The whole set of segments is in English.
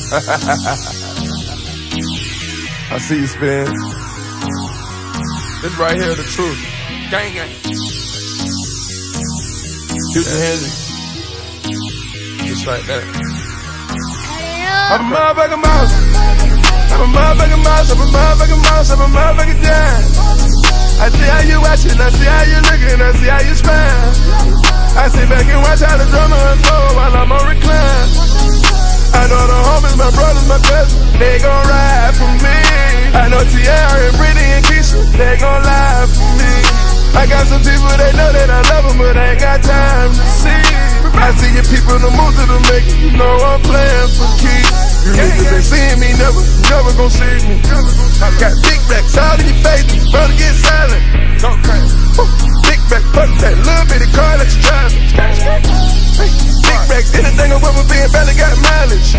I see you spin. This right here, the truth. Gang gang. Future Henry. Just like that. I'm a motherfucking mouse. I'm a motherfucking mouse. I'm a motherfucking mouse. I'm a motherfucking dime. I see how you watching. I see how you looking. I see how you smile. I sit back and watch how the drama unfold while I'm on recline. I know the homies, my brothers, my cousins, they gon' ride for me. I know Tiara and Brittany and Keisha, they gon' lie for me. I got some people, they know that I love them, but I ain't got time to see. I see your people in the mood to the make it, you know I'm playing for keeps. You niggas ain't seeing me, never gon' see me. Got big racks all in your face, brother get silent. Don't crack. Big rack, fuck that little bitty car that you driving. Big racks, anything I'm with being barely got mileage.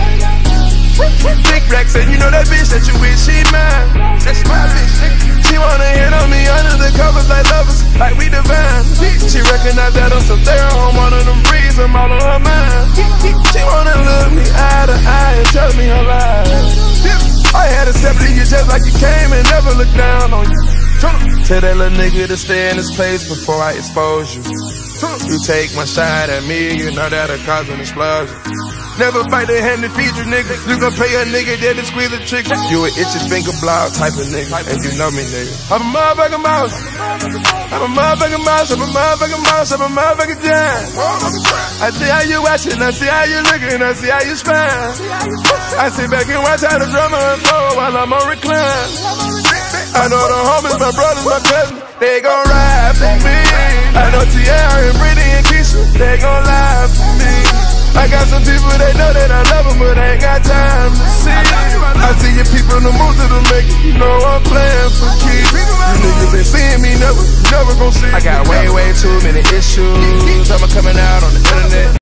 Big racks, and you know that bitch that you with, she mine. That's my bitch. She wanna hit on me under the covers like lovers, like we divine. She recognize that I'm some home, one of them breeds, I'm all on her mind. She wanna look me eye to eye and tell me her lies. I had to step to you just like you came and never look down on you. Tell that little nigga to stay in his place before I expose you. You take my shot at me, you know that'll cause an explosion. Never fight the hand that feed you, nigga. You gon' pay a nigga that to squeeze a trick. You an itchy finger block type of nigga, and you know me, nigga. I'm a motherfucking mouse. I'm a motherfucking mouse. I'm a motherfucking mouse. I'm a motherfucking giant. I see how you watching. I see how you looking. I see how you smile. I sit back and watch how the drama unfold while I'm on recline. I know the homies, my brothers, my cousins, they gon' ride for me. I know Tiara and Brittany and Keisha, they gon' lie for me. I got some people, they know that I love them, but I ain't got time to see. I see your people in the mood to the make it, you know I'm playing for keeps. You niggas ain't seeing me, never gon' see me. I got way too many issues, I'm coming out on the internet.